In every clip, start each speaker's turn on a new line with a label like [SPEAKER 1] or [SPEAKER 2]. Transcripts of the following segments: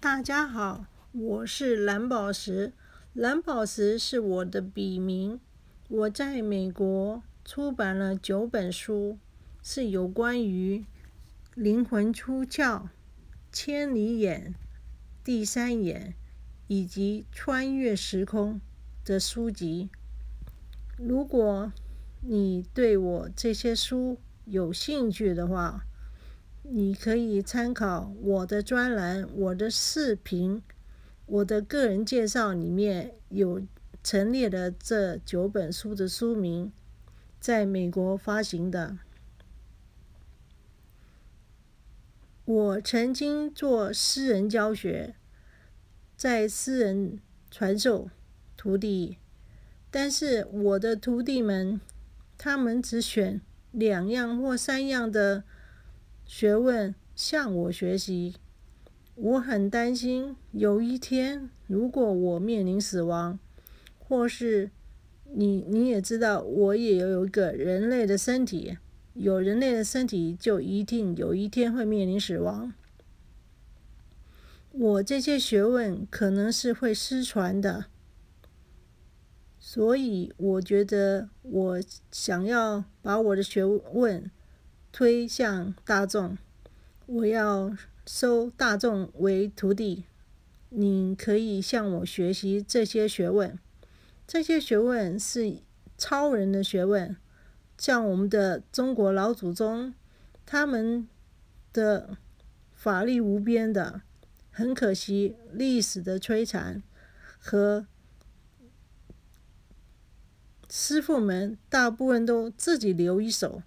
[SPEAKER 1] 大家好，我是蓝宝石。蓝宝石是我的笔名。我在美国出版了9本书，是有关于灵魂出竅、千里眼、第三眼以及穿越时空的书籍。如果你对我这些书有兴趣的话，你可以参考我的专栏、我的视频、我的个人介绍里面有陈列的这9本书的书名，在美国发行的。我曾经做私人教学，在私人传授徒弟，但是我的徒弟们，他们只选2样或3样的学问向我学习。我很担心有一天，如果我面临死亡，或是你也知道，我也有一个人类的身体，有人类的身体就一定有一天会面临死亡。我这些学问可能是会失传的，所以我觉得我想要把我的学问推向大众，我要收大众为徒弟。你可以向我学习这些学问，这些学问是超人的学问，像我们的中国老祖宗，他们的法力无边的，很可惜历史的摧残和师父们大部分都自己留一手，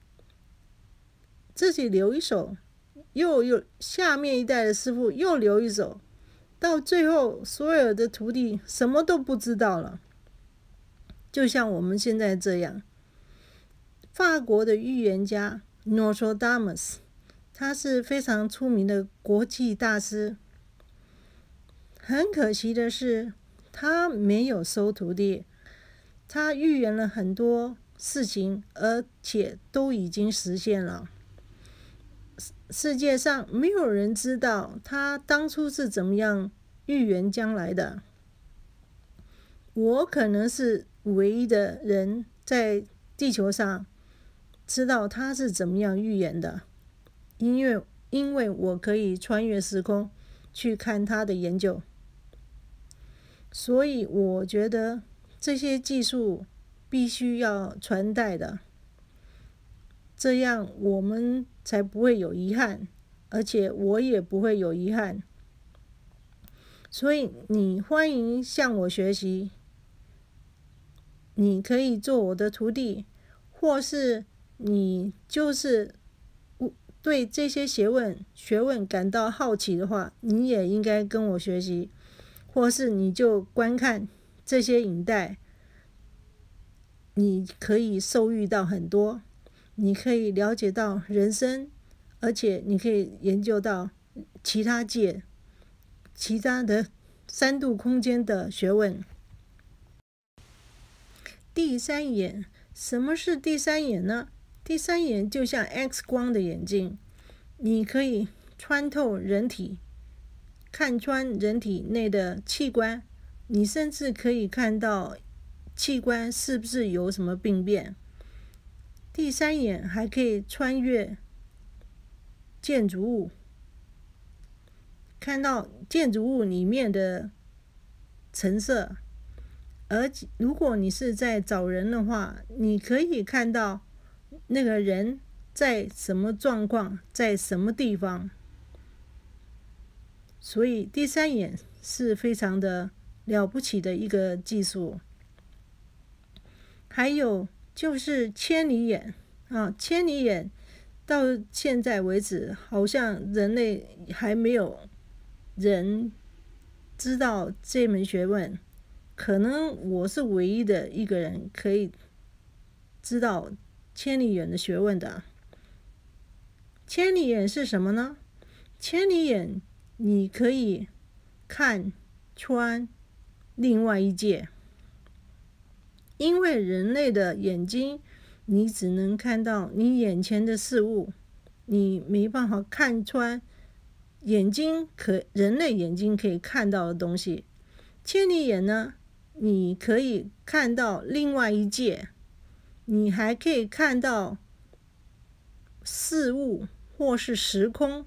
[SPEAKER 1] 又有下面一代的师父又留一手，到最后所有的徒弟什么都不知道了。就像我们现在这样，法国的预言家 Nostradamus， 他是非常出名的国际大师。很可惜的是，他没有收徒弟，他预言了很多事情，而且都已经实现了。世界上没有人知道他当初是怎么样预言将来的。我可能是唯一的人在地球上知道他是怎么样预言的，因为我可以穿越时空去看他的研究。所以我觉得这些技术必须要传代的，这样我们才不会有遗憾，而且我也不会有遗憾。所以你欢迎向我学习，你可以做我的徒弟，或是你就是对这些学问感到好奇的话，你也应该跟我学习，或是你就观看这些影带，你可以受益到很多，你可以了解到人生，而且你可以研究到其他界、其他的3度空间的学问。第三眼，什么是第三眼呢？第三眼就像 X 光的眼镜，你可以穿透人体，看穿人体内的器官，你甚至可以看到器官是不是有什么病变。第三眼还可以穿越建筑物，看到建筑物里面的陈设，而如果你是在找人的话，你可以看到那个人在什么状况，在什么地方。所以第三眼是非常的了不起的一个技术。还有就是千里眼千里眼到现在为止，好像人类还没有人知道这门学问，可能我是唯一的一个人可以知道千里眼的学问的。千里眼是什么呢？千里眼你可以看穿另外一界，因为人类的眼睛，你只能看到你眼前的事物，你没办法看穿人类眼睛可以看到的东西。千里眼呢，你可以看到另外一界，你还可以看到事物或是时空、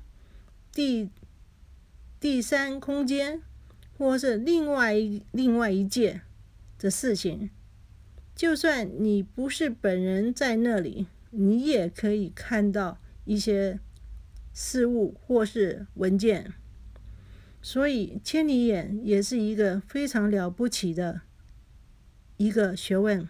[SPEAKER 1] 第三空间，或是另外一界的事情。就算你不是本人在那里，你也可以看到一些事物或是文件。所以千里眼也是一个非常了不起的一个学问。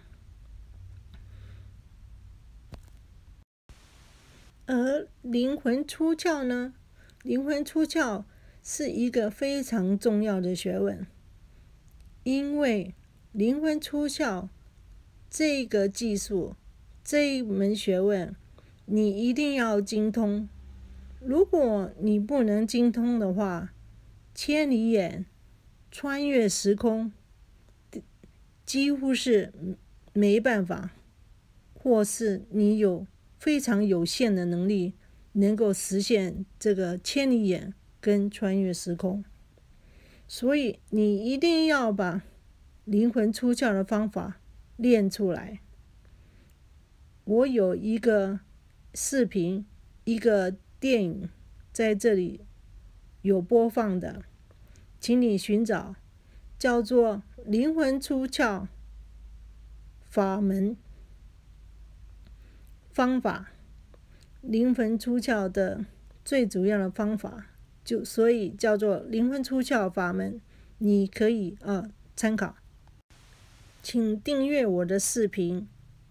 [SPEAKER 1] 而灵魂出竅呢？灵魂出竅是一个非常重要的学问，因为灵魂出竅这个技术，这一门学问，你一定要精通。如果你不能精通的话，千里眼穿越时空几乎是没办法，或是你有非常有限的能力能够实现这个千里眼跟穿越时空。所以你一定要把灵魂出竅的方法练出来。我有一个视频，一个电影在这里有播放的，请你寻找，叫做灵魂出竅法门方法。灵魂出竅的最主要的方法，所以叫做灵魂出竅法门，你可以参考。请订阅我的视频。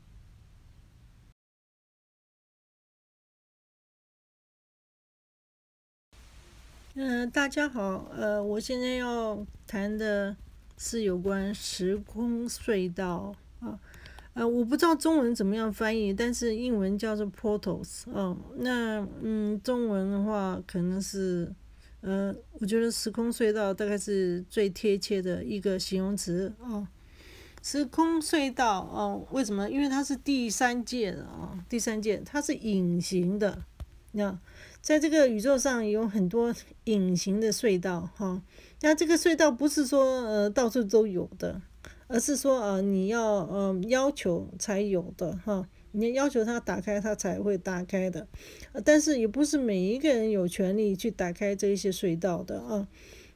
[SPEAKER 1] 大家好，我现在要谈的是有关时空隧道啊。我不知道中文怎么样翻译，但是英文叫做 portals 那中文的话可能是我觉得时空隧道大概是最贴切的一个形容词时空隧道为什么？因为它是第三界的第三界它是隐形的。在这个宇宙上有很多隐形的隧道那这个隧道不是说到处都有的，而是说你要要求才有的你要求它打开，它才会打开的。但是也不是每一个人有权利去打开这些隧道的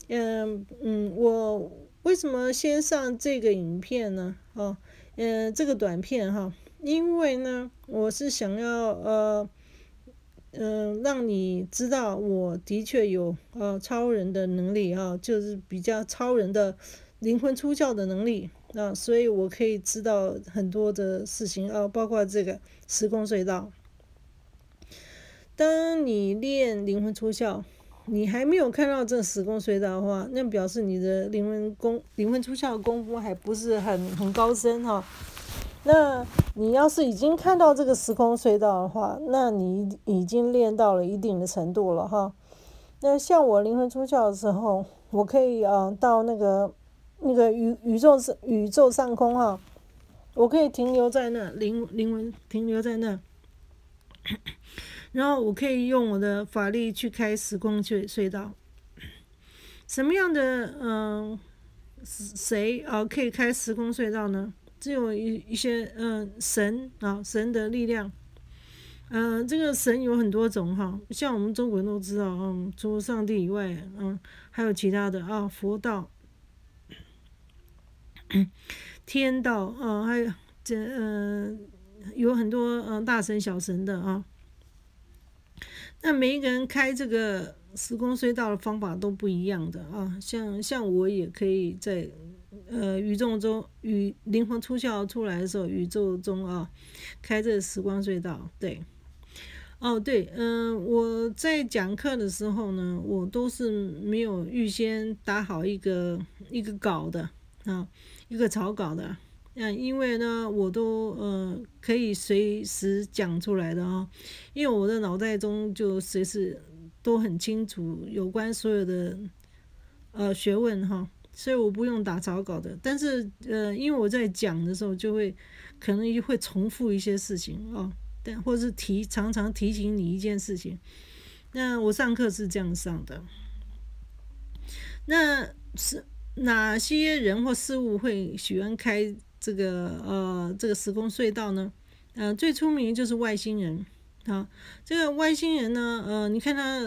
[SPEAKER 1] 我为什么先上这个影片呢？这个短片因为呢，我是想要让你知道我的确有超人的能力就是比较超人的灵魂出竅的能力所以我可以知道很多的事情包括这个时空隧道。当你练灵魂出竅，你还没有看到这个时空隧道的话，那表示你的灵魂出竅的功夫还不是很高深那你要是已经看到这个时空隧道的话，那你已经练到了一定的程度了那像我灵魂出竅的时候，我可以到那个宇宙上空我可以停留在那，灵魂停留在那，然后我可以用我的法力去开时空隧道。什么样的谁可以开时空隧道呢？只有一些神神的力量。这个神有很多种像我们中国人都知道除了上帝以外还有其他的佛道、天道还有有很多大神小神的那每一个人开这个时空隧道的方法都不一样的像我也可以在宇宙中灵魂出竅出来的时候，宇宙中开这个时光隧道。对我在讲课的时候呢，我都是没有预先打好一个稿的一个草稿的因为呢我都可以随时讲出来的因为我的脑袋中就随时都很清楚有关所有的学问所以我不用打草稿的。但是因为我在讲的时候可能会重复一些事情或是常常提醒你一件事情那我上课是这样上的。那是哪些人或事物会喜欢开这个时空隧道呢？最出名就是外星人。好，这个外星人呢，你看他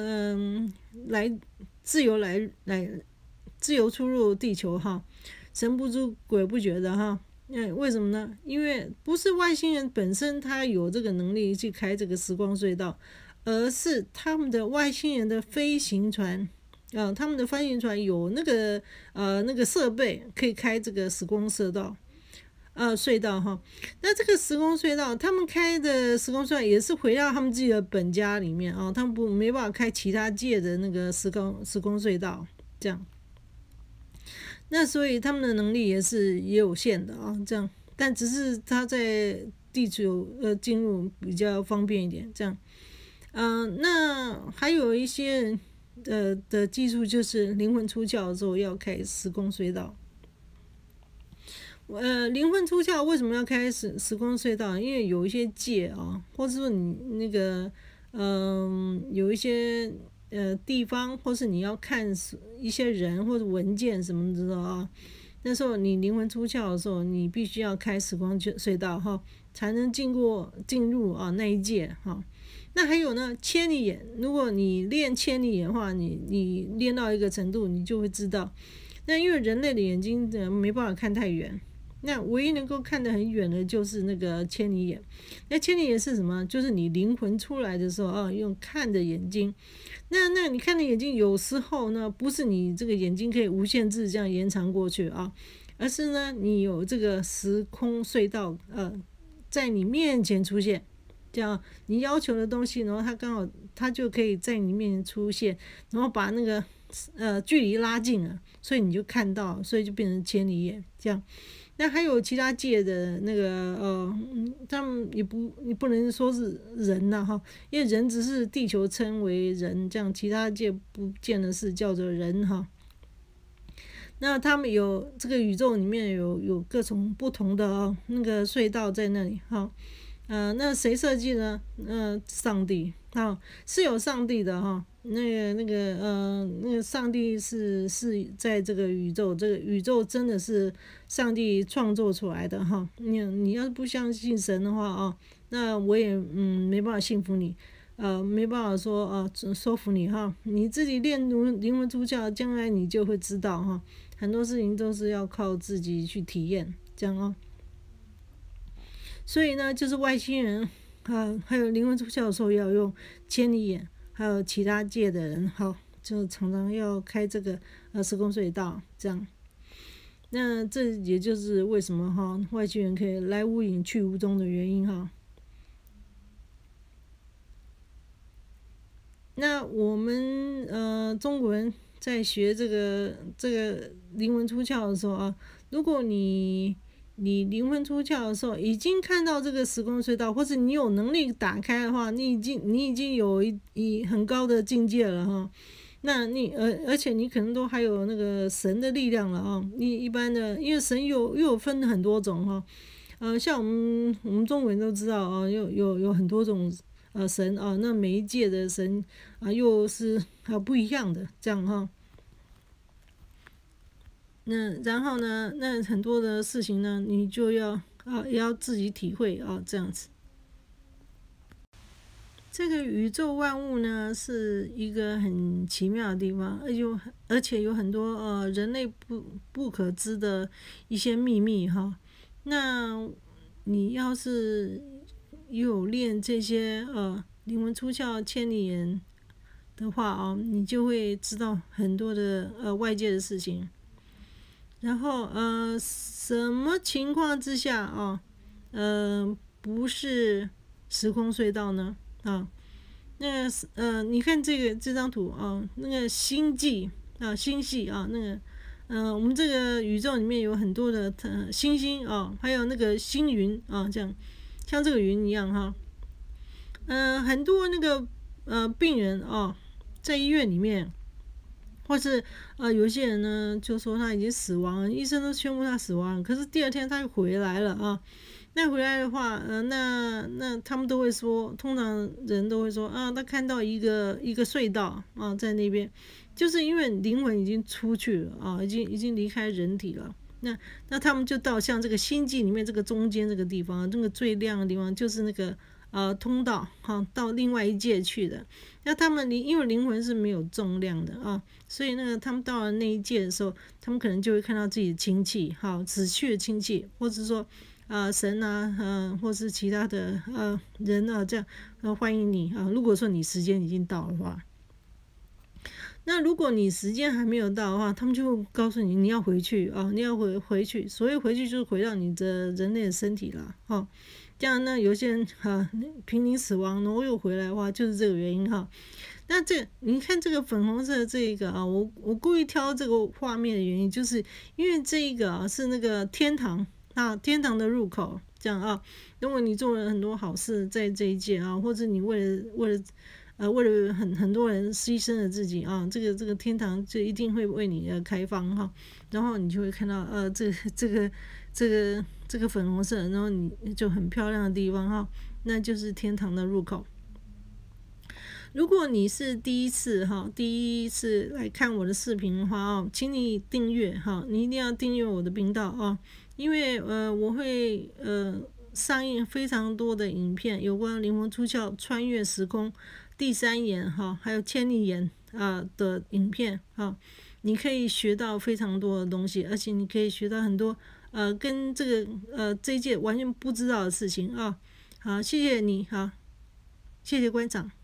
[SPEAKER 1] 自由出入地球哈，神不知鬼不觉的哈。为什么呢？因为不是外星人本身他有这个能力去开这个时光隧道，而是他们的外星人的飞行船。他们的飞行船有那个设备可以开这个时光隧道哈。那这个时光隧道，他们开的时光隧道也是回到他们自己的本家里面啊，他们没办法开其他界的那个时光隧道这样。那所以他们的能力也有限的啊，这样。但只是他在地球进入比较方便一点这样。那还有一些人的技术就是灵魂出窍的时候要开时光隧道。灵魂出窍为什么要开时光隧道？因为有一些界啊，或者说你那个有一些地方，或是你要看一些人或者文件什么的啊，那时候你灵魂出窍的时候，你必须要开时光隧道哈，才能进入啊那一界哈。那还有呢，千里眼，如果你练千里眼的话，你练到一个程度，你就会知道。那因为人类的眼睛没办法看太远，那唯一能够看得很远的就是那个千里眼。那千里眼是什么？就是你灵魂出来的时候啊，用看的眼睛。那你看的眼睛有时候呢，不是你这个眼睛可以无限制这样延长过去啊，而是呢，你有这个时空隧道在你面前出现。这样你要求的东西，然后它就可以在你面前出现，然后把那个距离拉近了，所以你就看到，所以就变成千里眼这样。那还有其他界的那个他们你不能说是人呐哈，因为人只是地球称为人，这样其他界不见得是叫做人哈。那他们有这个宇宙里面有各种不同的那个隧道在那里哈。那谁设计呢？上帝是有上帝的哈。那个上帝是在这个宇宙，这个宇宙真的是上帝创作出来的哈。你要是不相信神的话啊，那我也没办法信服你，没办法说说服你哈。你自己练灵魂出窍，将来你就会知道哈。很多事情都是要靠自己去体验，这样啊。所以呢，就是外星人还有灵魂出窍的时候要用千里眼，还有其他界的人就常常要开这个时空隧道这样。那这也就是为什么外星人可以来无影去无踪的原因哈。那我们中国人在学这个灵魂出窍的时候啊，如果你灵魂出窍的时候已经看到这个时空隧道，或者你有能力打开的话，你已经有很高的境界了哈。那而且你可能都还有那个神的力量了啊。你一般的，因为神又有分很多种哈。像我们中国人都知道啊，有很多种神啊，那每一届的神又是不一样的这样哈。那然后呢，那很多的事情呢，你就也要自己体会这样子。这个宇宙万物呢，是一个很奇妙的地方，而且有很多人类不可知的一些秘密哈。那你要是有练这些灵魂出窍、千里眼的话你就会知道很多的外界的事情。然后什么情况之下不是时空隧道呢？你看这张图那个星系那个我们这个宇宙里面有很多的星星还有那个星云这样像这个云一样哈。很多那个病人在医院里面。或是有些人呢就说他已经死亡了，医生都宣布他死亡了，可是第二天他又回来了那回来的话，那他们都会说，通常人都会说啊，他看到一个隧道啊，在那边，就是因为灵魂已经出去了啊，已经离开人体了。那他们就到像这个星际里面这个中间这个地方，这个最亮的地方，就是那个通道哈，到另外一界去的。那他们因为灵魂是没有重量的啊，所以他们到了那一界的时候，他们可能就会看到自己的亲戚，好死去的亲戚，或者说神啊，或是其他的人啊，这样欢迎你啊。如果说你时间已经到的话，那如果你时间还没有到的话，他们就会告诉你你要回去啊，你要回去。所谓回去就是回到你的人类的身体啦，哈。这样呢，有些人濒临死亡，然后又回来的话，就是这个原因哈。那你看这个粉红色的这一个啊，我故意挑这个画面的原因，就是因为这一个是那个天堂啊，天堂的入口，这样啊。如果你做了很多好事在这一届啊，或者你为了很多人牺牲了自己啊，这个天堂就一定会为你开放哈，然后你就会看到这个粉红色，然后你就很漂亮的地方哈，那就是天堂的入口。如果你是第一次来看我的视频的话请你订阅哈，你一定要订阅我的频道啊，因为我会上映非常多的影片，有关灵魂出窍、穿越时空、第三眼哈，还有千里眼的影片哈，你可以学到非常多的东西，而且你可以学到很多跟这一届完全不知道的事情啊。好，谢谢你，好，谢谢观赏。